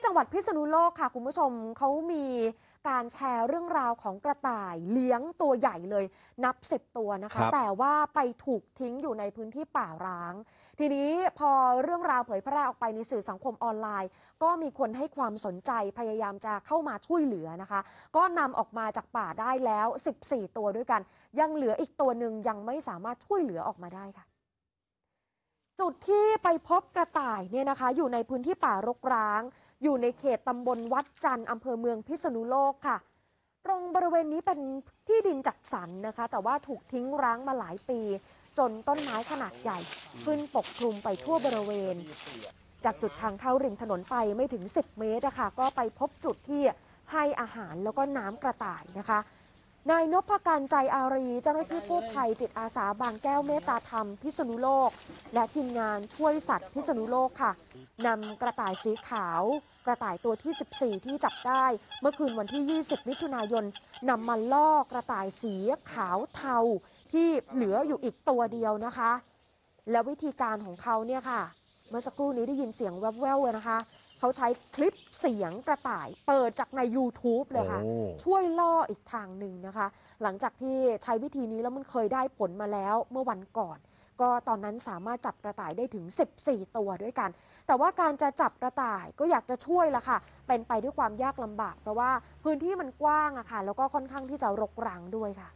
จังหวัดพิษณุโลกค่ะคุณผู้ชมเขามีการแชร์เรื่องราวของกระต่ายเลี้ยงตัวใหญ่เลยนับ10ตัวนะคะแต่ว่าไปถูกทิ้งอยู่ในพื้นที่ป่าร้างทีนี้พอเรื่องราวเผยแพร่ออกไปในสื่อสังคมออนไลน์ก็มีคนให้ความสนใจพยายามจะเข้ามาช่วยเหลือนะคะก็นำออกมาจากป่าได้แล้ว14ตัวด้วยกันยังเหลืออีกตัวหนึ่งยังไม่สามารถช่วยเหลือออกมาได้ค่ะจุดที่ไปพบกระต่ายเนี่ยนะคะอยู่ในพื้นที่ป่ารกร้างอยู่ในเขตตำบลวัดจันทร์อำเภอเมืองพิษณุโลกค่ะตรงบริเวณนี้เป็นที่ดินจัดสรรนะคะแต่ว่าถูกทิ้งร้างมาหลายปีจนต้นไม้ขนาดใหญ่ขึ้นปกคลุมไปทั่วบริเวณจากจุดทางเข้าริมถนนไปไม่ถึง10เมตรนะคะก็ไปพบจุดที่ให้อาหารแล้วก็น้ำกระต่ายนะคะนายนพการใจอารีเจ้าหน้าที่กู้ภัยจิตอาสาบางแก้วเมตตาธรรมพิษณุโลกและทีมงานช่วยสัตว์พิษณุโลกค่ะนำกระต่ายสีขาวกระต่ายตัวที่14ที่จับได้เมื่อคืนวันที่20มิถุนายนนำมาล่อกระต่ายสีขาวเทาที่เหลืออยู่อีกตัวเดียวนะคะและวิธีการของเขาเนี่ยค่ะเมื่อสักครู่นี้ได้ยินเสียงแว่วๆนะคะเขาใช้คลิปเสียงกระต่ายเปิดจากใน YouTube เลยค่ะช่วยล่ออีกทางหนึ่งนะคะหลังจากที่ใช้วิธีนี้แล้วมันเคยได้ผลมาแล้วเมื่อวันก่อนก็ตอนนั้นสามารถจับกระต่ายได้ถึง14ตัวด้วยกันแต่ว่าการจะจับกระต่ายก็อยากจะช่วยละค่ะเป็นไปด้วยความยากลำบากเพราะว่าพื้นที่มันกว้างอะค่ะแล้วก็ค่อนข้างที่จะรกรังด้วยค่ะ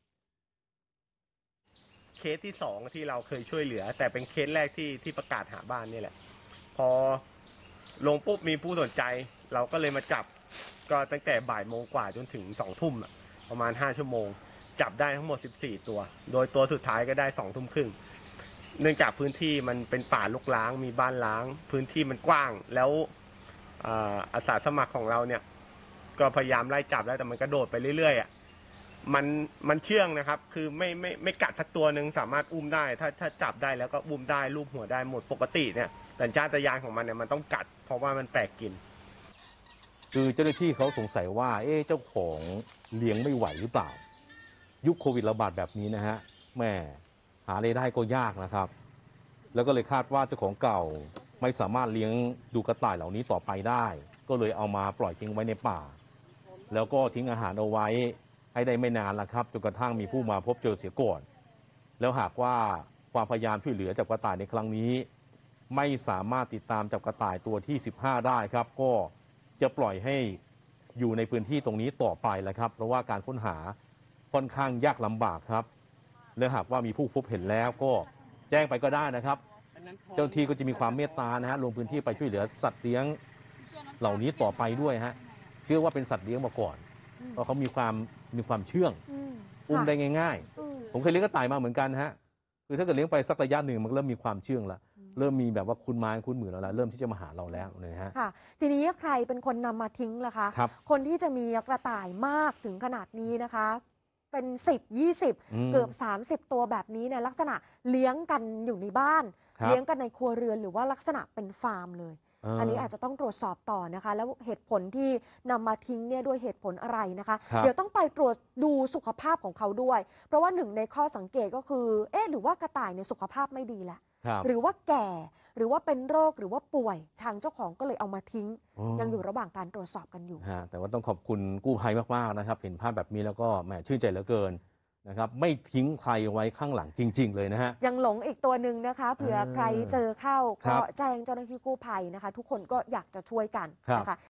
เคสที่2ที่เราเคยช่วยเหลือแต่เป็นเคสแรกที่ประกาศหาบ้านนี่แหละพอลงปุ๊บมีผู้สนใจเราก็เลยมาจับก็ตั้งแต่บ่ายโมงกว่าจนถึง2 ทุ่มประมาณ5 ชั่วโมงจับได้ทั้งหมด14ตัวโดยตัวสุดท้ายก็ได้2 ทุ่มครึ่งเนื่องจากพื้นที่มันเป็นป่ารกร้างมีบ้านร้างพื้นที่มันกว้างแล้วอาสาสมัครของเราเนี่ยก็พยายามไล่จับแล้วแต่มันกระโดดไปเรื่อยๆมันเชื่องนะครับคือไม่กัดทักตัวหนึ่งสามารถอุ้มได้ถ้าจับได้แล้วก็อุ้มได้ลูบหัวได้หมดปกติเนี่ยสัญชาตญาณของมันเนี่ยมันต้องกัดเพราะว่ามันแปลกกินคือเจ้าหน้าที่เขาสงสัยว่าเจ้าของเลี้ยงไม่ไหวหรือเปล่ายุคโควิดระบาดแบบนี้นะฮะแม่หารายได้ก็ยากนะครับแล้วก็เลยคาดว่าเจ้าของเก่าไม่สามารถเลี้ยงดูกระต่ายเหล่านี้ต่อไปได้ก็เลยเอามาปล่อยทิ้งไว้ในป่าแล้วก็ทิ้งอาหารเอาไว้ให้ได้ไม่นานละครับจนกระทั่งมีผู้มาพบเจอเสียก่อนแล้วหากว่าความพยายามช่วยเหลือจับกระต่ายในครั้งนี้ไม่สามารถติดตามจับกระต่ายตัวที่15ได้ครับก็จะปล่อยให้อยู่ในพื้นที่ตรงนี้ต่อไปแหละครับเพราะว่าการค้นหาค่อนข้างยากลำบากครับและหากว่ามีผู้พบเห็นแล้วก็แจ้งไปก็ได้นะครับเจ้าหน้าที่ก็จะมีความเมตตานะฮะลงพื้นที่ไปช่วยเหลือสัตว์เลี้ยงเหล่านี้ต่อไปด้วยฮะเชื่อว่าเป็นสัตว์เลี้ยงมาก่อนเพราะเขามีความเชื่องอุ้มได้ง่ายๆผมเคยเลี้ยงกระต่ายมาเหมือนกันฮะคือถ้าเกิดเลี้ยงไปสักระยะหนึ่งมันเริ่มมีความเชื่องแล้วเริ่มมีแบบว่าคุ้นไม้คุ้นมือแล้วเริ่มที่จะมาหาเราแล้วนะฮะค่ะทีนี้ใครเป็นคนนำมาทิ้งล่ะคะคนที่จะมีกระต่ายมากถึงขนาดนี้นะคะเป็น10-20เกือบ30ตัวแบบนี้เนี่ยลักษณะเลี้ยงกันอยู่ในบ้านเลี้ยงกันในครัวเรือนหรือว่าลักษณะเป็นฟาร์มเลยอันนี้อาจจะต้องตรวจสอบต่อนะคะแล้วเหตุผลที่นำมาทิ้งเนี่ยด้วยเหตุผลอะไรนะคะเดี๋ยวต้องไปตรวจดูสุขภาพของเขาด้วยเพราะว่าหนึ่งในข้อสังเกตก็คือหรือว่ากระต่ายในสุขภาพไม่ดีแหละหรือว่าแก่หรือว่าเป็นโรคหรือว่าป่วยทางเจ้าของก็เลยเอามาทิ้งยังอยู่ระหว่างการตรวจสอบกันอยู่แต่ว่าต้องขอบคุณกู้ภัยมากๆนะครับเห็นภาพแบบนี้แล้วก็แหมชื่นใจเหลือเกินนะครับไม่ทิ้งใครไว้ข้างหลังจริงๆเลยนะฮะยังหลงอีกตัวหนึ่งนะคะเผื่อใครเจอเข้าก็แจ้งเจ้าหน้าที่กู้ภัยนะคะทุกคนก็อยากจะช่วยกันนะคะ